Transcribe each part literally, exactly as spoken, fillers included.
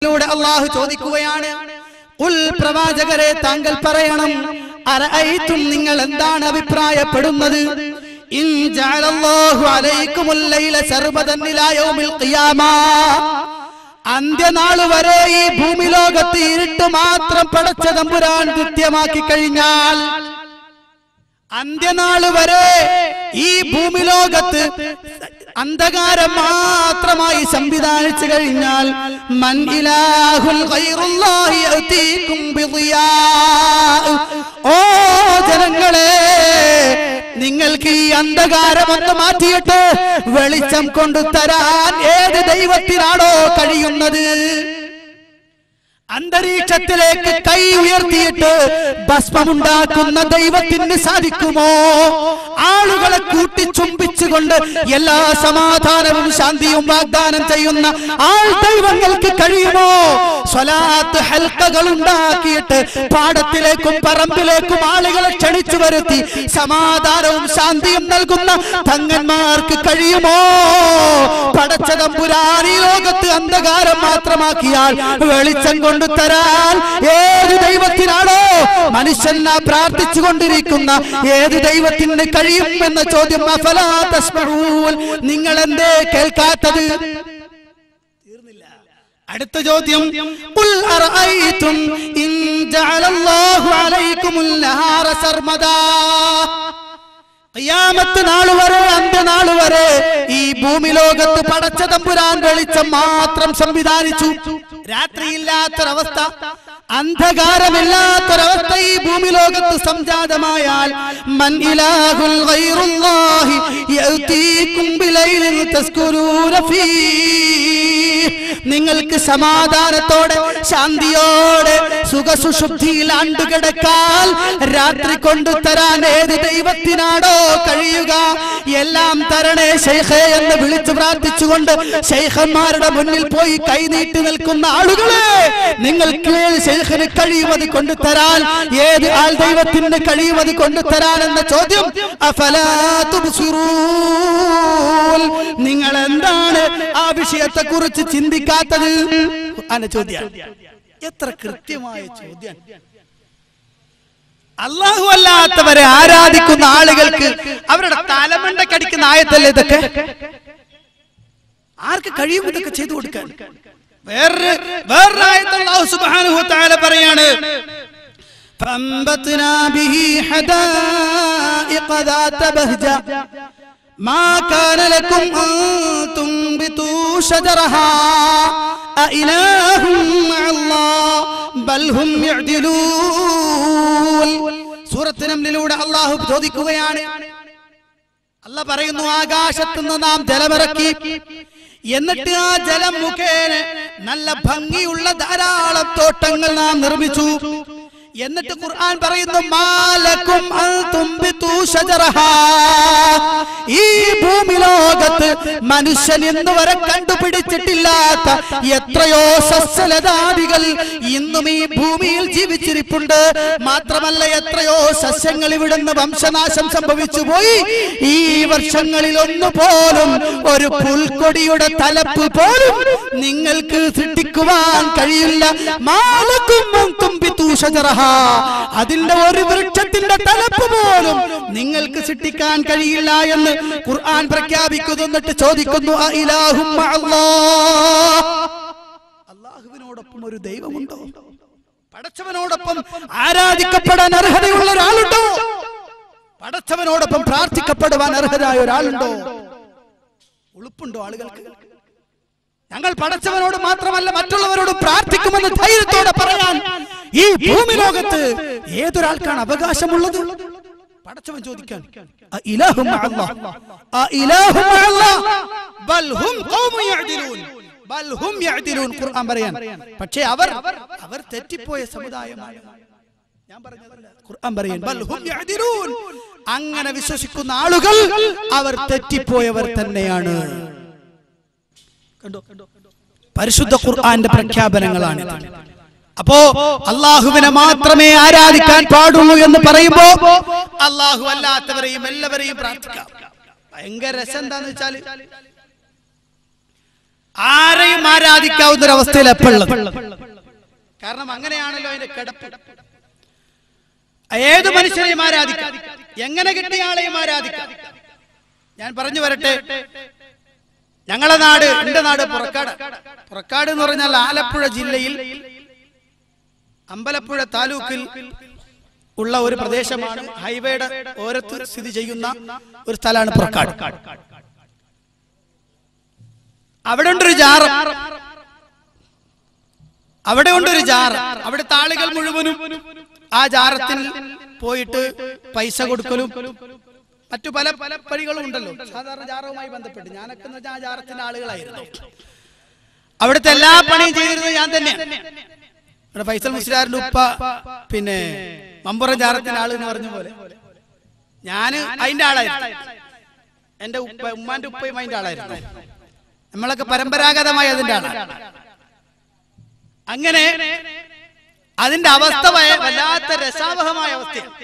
അല്ലാഹു ചോദിക്കുകയാണ്, ഖുൽ പ്രവാചകരെ താങ്കൾ പറയണം, അറഅയ്തും നിങ്ങൾ എന്താണ് അഭിപ്രായപ്പെടുന്നത്, ഇൻ ജഅലല്ലാഹു അലൈക്കുമുൽ ലൈല സർബദൻ ഇലാ യൗമിൽ ഖിയാമ, അന്ത്യനാൾ വരെ ഈ ഭൂമി ലോകത്ത് ഇരുട്ട് മാത്രം പടച്ച തമ്പുരാൻ കൃത്യമാക്കി കഴിഞ്ഞാൽ, അന്ത്യനാൾ വരെ ഈ ഭൂമി ലോകത്ത് അന്ധകാരം മാത്രമായി സംവിധാനിച്ചു കഴിഞ്ഞാൽ, മൻ ഇലാഹുൽ ഗൈറുല്ലാഹി യഅതീകും ബിദിയാ, ഓ ജനങ്ങളെ നിങ്ങൾക്ക് ഈ അന്ധകാരം ഒന്ന് മാറ്റിയിട്ട് വെളിച്ചം കൊണ്ടുതരാൻ ഏത് ദൈവത്തിനാണോ കഴിയുന്നത്? അന്തരീക്ഷത്തിലേക്ക് കൈ ഉയർത്തിയിട്ട് ഭസ്മമുണ്ടാക്കുന്ന ദൈവത്തിന് സാധിക്കുമോ? ആളുകളെ കൂട്ടിച്ചുംബിച്ചുകൊണ്ട് എല്ലാ സമാധാനവും ശാന്തിയും വാഗ്ദാനം ചെയ്യുന്ന ആൾ ദൈവങ്ങൾക്ക് കഴിയുമോ? സ്വലാത്ത് ഹൽക്കകൾ ഉണ്ടാക്കിയിട്ട് പാടത്തിലേക്കും പറമ്പിലേക്കും ആളുകളെ ക്ഷണിച്ചു വരുത്തി സമാധാനവും ശാന്തിയും നൽകുന്ന തങ്ങന്മാർക്ക് കഴിയുമോ? പടച്ച തമ്പുരാൻ ഈ ലോകത്ത് അന്ധകാരം മാത്രമാക്കിയാൽ വെളിച്ചം കൊണ്ട് തരാൻ ഏത് ദൈവത്തിനാണോ മനുഷ്യൻ പ്രാർത്ഥിച്ചു കൊണ്ടിരിക്കുന്ന ഏത് ദൈവത്തിന് കഴിയും എന്ന ചോദ്യം അഫലാ തസ്മഊൻ, നിങ്ങൾ എന്തേ കേൾക്കാത്തത്? തീർന്നില്ല. അടുത്ത ചോദ്യം, ഖുൽ അറഅയ്തും ഇൻ ജഅലല്ലാഹു അലൈക്കുമുൽ നഹാറ സർമദാ, ഖിയാമത്ത് നാൾ വരെ അന്ത്യനാൾ വരെ ഈ ഭൂമി ലോകത്ത് പടച്ച തമ്പുരാൻ വെളിച്ചം മാത്രം സംവിധാനിച്ചു, രാത്രിയില്ലാത്തൊരവസ്ഥ, അന്ധകാരമില്ലാത്തൊരവസ്ഥ ഈ ഭൂമി ലോകത്ത് സംജാതമായാൽ, മൻ ഇലാഹുൽ ഗൈറുല്ലാഹി യഅതീകും ബിലൈലിൻ തസ്കുറൂന ഫീഹി, നിങ്ങൾക്ക് സമാധാനത്തോടെ ശാന്തിയോടെ സുഖസുഷുപ്തിയിൽ ആണ്ടുകിടക്കാൻ രാത്രി കൊണ്ടുതരാൻ ഏത് ദൈവത്തിനാണോ കഴിയുക? എല്ലാം തരണേ ശൈഖേ എന്ന് വിളിച്ചു പ്രാർത്ഥിച്ചുകൊണ്ട് ശൈഖന്മാരുടെ മുന്നിൽ പോയി കൈനീട്ടി നിൽക്കുന്ന ആളുകളെ, നിങ്ങൾക്ക് ശൈഖിന് കഴിയുമത് കൊണ്ടുതരാൻ ഏത് ആൾ ദൈവത്തിന് കഴിയുമത് കൊണ്ടുതരാൻ എന്ന ചോദ്യം അഫലാ തുബ്സിറൂൻ, നിങ്ങൾ എന്താണ് ആ വിഷയത്തെ കുറിച്ച് ചിന്തിക്കാത്തത് എന്ന ചോദ്യം. എത്ര കൃത്യമായ ചോദ്യം! അല്ലാഹു അല്ലാത്തവരെ ആരാധിക്കുന്ന ആളുകൾക്ക് അവരുടെ തലമണ്ടക്കടിക്കുന്ന ആയത്തല്ലേ ഇതൊക്കെ? ആർക്ക് കഴിയും ഇതൊക്കെ ചെയ്തു കൊടുക്കാൻ? വേറെ വേറെ ആയത്ത് അല്ലാഹു സുബ്ഹാനഹു വ തആല പറയാണ്, ഫംബത്നാ ബിഹി ഹദായിഖ ദാത ബഹ്ജ മാ കാന ലക്കും അൻ തുംബിതു ശജറഹാ അഇലാഹും മഅല്ലാഹ് ബൽ ഹും യഅദിലൂൻ. സൂറത്ത് നംലിലൂടെ അല്ലാഹു ചോദിക്കുകയാണ്, അല്ലാഹ് പറയുന്നു, ആകാശത്ത് നിന്ന് നാം ജലമിറക്കി, എന്നിട്ട് ആ ജലം മുഖേന നല്ല ഭംഗിയുള്ള ധാരാളം തോട്ടങ്ങൾ നാം നിർമ്മിച്ചു. എന്നിട്ട് ഖുർആൻ പറയുന്നു, മാലക്കും അൻ തുംബിതു ശജറഹാ, ഈ ഭൂമി ലോകത്ത് മനുഷ്യൻ ഇന്നുവരെ കണ്ടുപിടിച്ചിട്ടില്ലാത്ത എത്രയോ സസ്യലതാദികൾ ഇന്നും ഈ ഭൂമിയിൽ ജീവിച്ചിരിപ്പുണ്ട്. മാത്രമല്ല എത്രയോ സസ്യങ്ങൾ ഇവിടുന്ന് വംശനാശം സംഭവിച്ചു പോയി. ഈ വർഷങ്ങളിൽ ഒന്നുപോലും ഒരു പുൽക്കൊടിയുടെ തലപ്പ് പോലും നിങ്ങൾക്ക് സൃഷ്ടിക്കുവാൻ കഴിയില്ല. മാലക്കും അൻ തുംബിതു ശജറഹാ, അതിന്റെ ഒരു വൃക്ഷത്തിന്റെ തലപ്പ് പോലും നിങ്ങൾക്ക് സൃഷ്ടിക്കാൻ കഴിയില്ല എന്ന് ഖുർആൻ പ്രഖ്യാപിക്കുന്നു. എന്നിട്ട് ചോദിക്കുന്നു, അഇലാഹും മഅല്ലാഹ്, അല്ലാഹുവിനോടൊപ്പം ഒരു ദൈവമുണ്ടോ? പടച്ചവനോടൊപ്പം ആരാധിക്കപ്പെടാൻ അർഹതയുള്ള ഒരാളുണ്ടോ? പടച്ചവനോടൊപ്പം പ്രാർത്ഥിക്കപ്പെടുവാൻ അർഹരായ ഒരാളുണ്ടോ? ഉളുപ്പുണ്ടോ ആളുകൾക്ക്? ഞങ്ങൾ പടച്ചവനോട് മാത്രമല്ല മറ്റുള്ളവരോട് പ്രാർത്ഥിക്കുമെന്ന് ധൈര്യത്തോടെ പറയാൻ ഈ ഭൂമി ലോകത്ത് ഏതൊരാൾക്കാണ് അവകാശമുള്ളത്? പടച്ചവൻ ചോദിക്കാൻ, അഇലാഹും മഅല്ലാഹ് അഇലാഹും മഅല്ലാഹ് ബൽ ഹും ഖൗമുൻ യഅദിലൂൻ ബൽ ഹും യഅദിലൂൻ. ഖുർആൻ പറയാൻ, പക്ഷേ അവർ അവർ തെറ്റിപ്പോയ സമുദായമാണ്. ഞാൻ പറഞ്ഞതല്ല, ഖുർആൻ പറയാൻ, ബൽ ഹും യഅദിലൂൻ. അങ്ങനെ വിശ്വസിക്കുന്ന ആളുകൾ അവർ തെറ്റിപ്പോയവർ തന്നെയാണ്. കണ്ടോ, പരിശുദ്ധ ഖുർആന്റെ പ്രഖ്യാപനങ്ങളാണ്. അപ്പോ അള്ളാഹുവിനെ മാത്രമേ ആരാധിക്കാൻ പാടുള്ളൂ എന്ന് പറയുമ്പോ അള്ളാഹു അല്ലാത്തവരെയും എല്ലാവരെയും പ്രാർത്ഥിക്കാം. ഭയങ്കര രസം എന്താന്ന് വെച്ചാല് ആരെയും ആരാധിക്കാവുന്ന ഒരു അവസ്ഥയിൽ എപ്പോഴുള്ളത്. കാരണം അങ്ങനെയാണല്ലോ അതിന്റെ കിടപ്പ്. ഏത് മനുഷ്യനെയും ആരാധിക്കാം, എങ്ങനെ കിട്ടിയ ആളെയും ആരാധിക്കാം. ഞാൻ പറഞ്ഞു വരട്ടെ, ഞങ്ങളെ നാട്, എന്റെ നാട് പുറക്കാട്. പുറക്കാട് എന്ന് പറഞ്ഞാൽ ആലപ്പുഴ ജില്ലയിൽ അമ്പലപ്പുഴ താലൂക്കിൽ ഉള്ള ഒരു പ്രദേശമാണ്. ഹൈവേയുടെ ഓരത്ത് സ്ഥിതി ചെയ്യുന്ന ഒരു സ്ഥലമാണ് പുറക്കാട്. അവിടെ ഉണ്ടൊരു ജാറ്, അവിടെ ഉണ്ടൊരു ജാറ്. അവിടുത്തെ ആളുകൾ മുഴുവനും ആ ജാറത്തിൽ പോയിട്ട് പൈസ കൊടുക്കലും മറ്റു പല പല പണികളും ഉണ്ടല്ലോ സാധാരണ ജാറവുമായി ബന്ധപ്പെട്ട്. ഞാനൊക്കെ എന്ന് വെച്ചാൽ ആ ജാറത്തിന്റെ ആളുകളായിരുന്നു. അവിടുത്തെ എല്ലാ പണിയും ചെയ്തിരുന്നത് ഞാൻ തന്നെ. ഇവിടെ ഫൈസൽ മുസ്ലിയാറിന്റെ ഉപ്പ പിന്നെ മമ്പുറം ജാറത്തിന്റെ ആള് എന്ന് പറഞ്ഞ പോലെ ഞാന് അതിന്റെ ആളായിരുന്നു. എന്റെ ഉപ്പ ഉമ്മാന്റെ ഉപ്പയും അതിന്റെ ആളായിരുന്നു. നമ്മളൊക്കെ പരമ്പരാഗതമായി അതിന്റെ ആളാണ്. അങ്ങനെ അതിന്റെ അവസ്ഥ വല്ലാത്ത രസാവഹമായ അവസ്ഥയാണ്.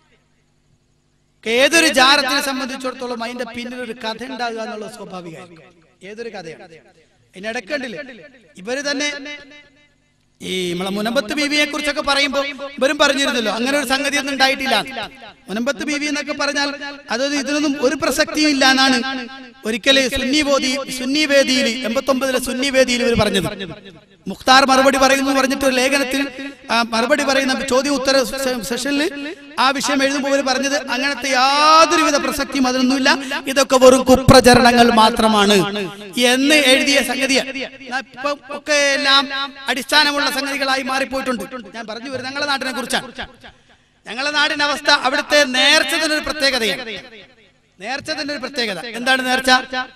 ഏതൊരു ജാറത്തിനെ സംബന്ധിച്ചിടത്തോളം അതിന്റെ പിന്നിൽ ഒരു കഥ ഉണ്ടാകുക എന്നുള്ളത് സ്വാഭാവികമായിരിക്കും. ഏതൊരു കഥയാണ്. ഇതിനിടക്കണ്ടില്ലേ ഇവര് തന്നെ ഈ നമ്മളെ മുനമ്പത്ത് ബീവിയെ കുറിച്ചൊക്കെ പറയുമ്പോൾ ഇവരും പറഞ്ഞിരുന്നല്ലോ അങ്ങനെ ഒരു സംഗതി ഒന്നും ഉണ്ടായിട്ടില്ല. മുനമ്പത്ത് ബീവി എന്നൊക്കെ പറഞ്ഞാൽ അതായത് ഇതിനൊന്നും ഒരു പ്രസക്തിയും ഇല്ല എന്നാണ് ഒരിക്കല് സുന്നി വേദി സുന്നി വേദിയിൽ എൺപത്തി ഒമ്പതിലെ സുന്നി വേദിയിൽ ഇവർ പറഞ്ഞത്. മുഖ്താർ മറുപടി പറയുന്നു പറഞ്ഞിട്ട് ഒരു ലേഖനത്തിൽ മറുപടി പറയുന്ന ചോദ്യം ഉത്തര സെഷനിൽ ആ വിഷയം എഴുതുമ്പോൾ ഇവർ പറഞ്ഞത് അങ്ങനത്തെ യാതൊരുവിധ പ്രസക്തിയും അതിനൊന്നുമില്ല, ഇതൊക്കെ വെറും കുപ്രചരണങ്ങൾ മാത്രമാണ് എന്ന് എഴുതിയ സംഗതിയാണ്. ഇപ്പൊ ഒക്കെ എല്ലാം അടിസ്ഥാനമുള്ള സംഗതികളായി മാറിപ്പോയിട്ടുണ്ട്. ഞാൻ പറഞ്ഞു വരും ഞങ്ങളുടെ നാട്ടിനെ കുറിച്ചാണ്. ഞങ്ങളുടെ നാടിന്റെ അവസ്ഥ, അവിടുത്തെ നേർച്ചതിന്റെ ഒരു പ്രത്യേകതയാണ്. നേർച്ചതിന്റെ ഒരു പ്രത്യേകത എന്താണ്? നേർച്ച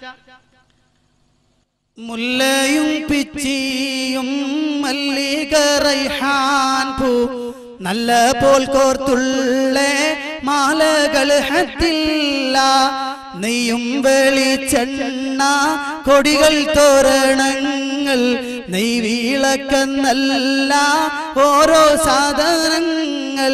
മുല്ലയും പിച്ചിയും മല്ലിക റൈഹാൻ പൂ നല്ല പോൽ കോർത്തുള്ള മാലകൾ ഹത്തില്ല, നെയ്യും വെളിച്ചെണ്ണ കൊടികൾ തോരണങ്ങൾ നെയ്വിളക്കെന്നല്ല ഓരോ സാധനങ്ങൾ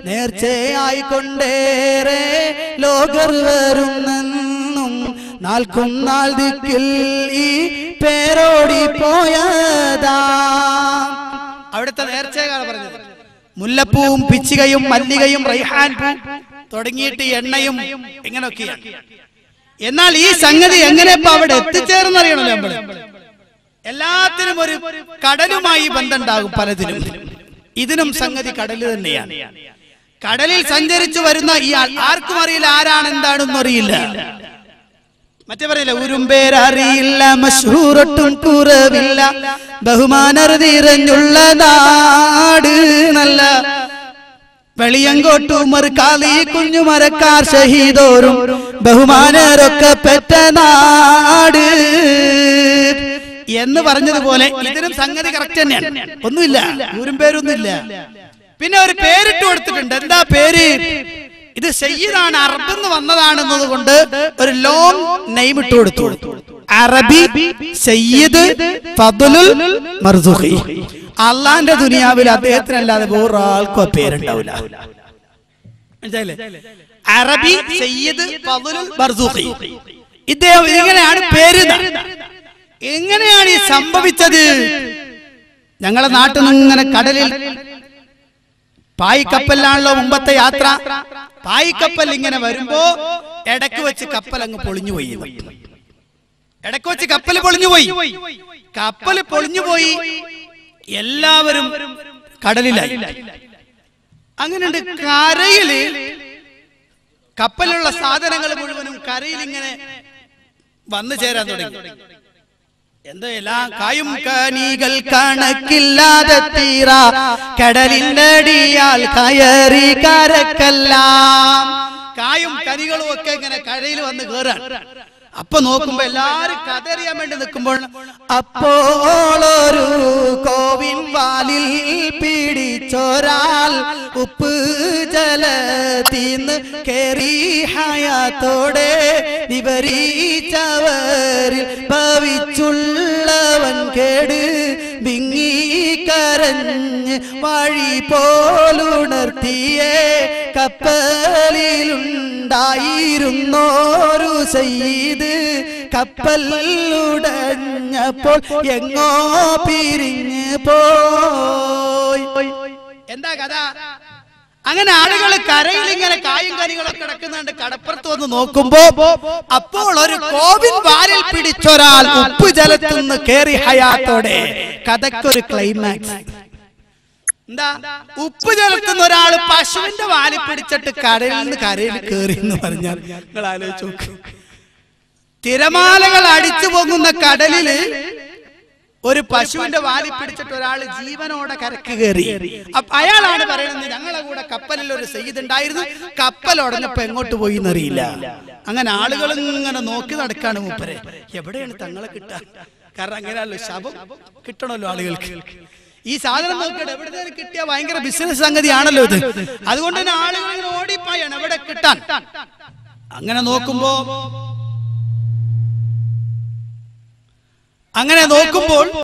നേർച്ചയായിക്കൊണ്ടേറെ ലോകർ വരുന്നെന്നും നാൽക്കും നാൾ ദിക്കിൽ ഈ പേരോടി പോയതാ. അവിടുത്തെ നേർച്ചയാണ് പറഞ്ഞത്. മുല്ലപ്പൂവും പിച്ചികയും മല്ലികയും റൈഹാൻ പൂ തുടങ്ങിയിട്ട് എണ്ണയും ഇങ്ങനെയൊക്കെയാണ്. എന്നാൽ ഈ സംഗതി എങ്ങനെ ഇപ്പൊ അവിടെ എത്തിച്ചേർന്നറിയണല്ലോ നമ്മള്. എല്ലാത്തിനും ഒരു കടലുമായി ബന്ധമുണ്ടാകും പലതിനും. ഇതിനും സംഗതി കടല് തന്നെയാണ്. കടലിൽ സഞ്ചരിച്ചു വരുന്ന ഇയാൾ ആർക്കും അറിയില്ല, ആരാണ് എന്താണെന്നും അറിയില്ല. മറ്റേ പറയില്ല ഉരുമ്പേരറിയില്ല മഷൂറൊട്ടും കുറവില്ല ബഹുമാനറിഞ്ഞുള്ള നാട് നല്ല വെളിയങ്കോട്ടുമർ കാലി കുഞ്ഞുമരക്കാർ ഷഹീദോരും ബഹുമാനരൊക്കെ പെറ്റ നാട് എന്ന് പറഞ്ഞതുപോലെ ഇതിനും സംഗതി കറക്റ്റ് തന്നെയാണ്. ഒന്നുമില്ല, ഊരും പേരൊന്നുമില്ല. പിന്നെ ഒരു പേരിട്ട് കൊടുത്തിട്ടുണ്ട്. എന്താ പേര്? ഇത് സയ്യിദാണ്, അറബെന്ന് വന്നതാണെന്നത് കൊണ്ട് ഒരു ലോങ് നെയിം ഇട്ട് കൊടുത്തു. അറബി സയ്യിദ് ഫദ്ലുൽ മർസൂഖി. അള്ളാന്റെ ദുനിയാവിൽ അദ്ദേഹത്തിനല്ലാതെ വേറൊരാൾക്കും ആ പേരുണ്ടാവില്ല. മനസ്സിലായില്ലേ? അറബി സയ്യിദ് ഫദ്ലുൽ മർസൂഖി. ഇദ്ദേഹം ഇങ്ങനെയാണ് പേര്. എങ്ങനെയാണ് ഈ സംഭവിച്ചത്? ഞങ്ങളെ നാട്ടിൽ നിന്ന് ഇങ്ങനെ കടലിൽ പായിക്കപ്പലിലാണല്ലോ മുമ്പത്തെ യാത്ര. പായിക്കപ്പൽ ഇങ്ങനെ വരുമ്പോ ഇടക്ക് വെച്ച് കപ്പൽ അങ്ങ് പൊളിഞ്ഞുപോയി. ഇടക്ക് വെച്ച് കപ്പൽ പൊളിഞ്ഞുപോയി. കപ്പൽ പൊളിഞ്ഞുപോയി. എല്ലാവരും കടലിലായി. അങ്ങനെയുണ്ട്. കരയില് കപ്പലിലുള്ള സാധനങ്ങൾ മുഴുവനും കരയിൽ ഇങ്ങനെ വന്നു ചേരാൻ തുടങ്ങി. എന്താ എല്ലാം കായും കനികൾ കണക്കില്ലാതെ തീര കടലിന്റെ അടിയാൽ കയറി കരക്കെല്ലാം. കായും കനികളും ഒക്കെ ഇങ്ങനെ കരയിൽ വന്ന് കയറാൻ. അപ്പൊ നോക്കുമ്പോ എല്ലാരും കഥറിയാൻ വേണ്ടി നിൽക്കുമ്പോൾ അപ്പോളൊരു കോവിൻ വാലിൽ പിടിച്ചൊരാൾ ഉപ്പ് ജലത്തിന്ന് കേറി ഹയാത്തോടെ വിപരീച്ചവരിൽ ഭവിച്ചുള്ളവൻ കേട് വിങ്ങി കരഞ്ഞ് വഴി പോലുണർത്തിയേ കപ്പലിലുണ്ടായിരുന്നോരു സയ്യിദ് കപ്പൽ ഉടഞ്ഞപ്പോൾ എങ്ങോ പിരിഞ്ഞു പോയി. എന്താ കഥ? അങ്ങനെ ആളുകൾ കരയിൽ ഇങ്ങനെ കായും കനികളൊക്കെ കിടക്കുന്നുണ്ട്. കടപ്പുറത്ത് വന്ന് നോക്കുമ്പോ അപ്പോൾ ഒരു കോവിൻ വാലിൽ പിടിച്ചൊരാൾ ഉപ്പ് ജലത്തിൽ നിന്ന് കേറി ഹയാത്തോടെ. കഥക്കൊരു ക്ലൈമാക്സ് എന്താ? ഉപ്പ് ജലത്തിൽ നിന്ന് ഒരാൾ പശുവിന്റെ വാലിൽ പിടിച്ചിട്ട് കരയിൽ നിന്ന് കരയിൽ കേറി എന്ന് പറഞ്ഞാൽ നിങ്ങൾ ആലോചിച്ച് നോക്ക്. തിരമാലകൾ അടിച്ചു പോകുന്ന കടലില് ഒരു പശുവിന്റെ വാലിൽ പിടിച്ചിട്ട് ഒരാൾ ജീവനോടെ കരക്ക് കയറി. അപ്പൊ അയാളാണ് പറയുന്നത്, ഞങ്ങളെ കൂടെ കപ്പലിൽ ഒരു സയ്യിദ് ഉണ്ടായിരുന്നു, കപ്പൽ ഉടഞ്ഞപ്പോ എങ്ങോട്ട് പോയി എന്നറിയില്ല. അങ്ങനെ ആളുകൾ ഇങ്ങനെ നോക്കി നടക്കാണ് മൂപ്പരെ, എവിടെയാണ് തങ്ങളെ കിട്ടാൻ? കാരണം അങ്ങനെയല്ലോ, ശബം കിട്ടണമല്ലോ ആളുകൾക്ക്. ഈ സാധനം നോക്കിയിട്ട് എവിടെ കിട്ടിയ ഭയങ്കര ബിസിനസ് സംഗതിയാണല്ലോ ഇത്. അതുകൊണ്ട് തന്നെ ആളുകൾ ഇങ്ങനെ ഓടിപ്പായാണ് എവിടെ കിട്ടാൻ. അങ്ങനെ നോക്കുമ്പോ അങ്ങനെ നോക്കുമ്പോൾ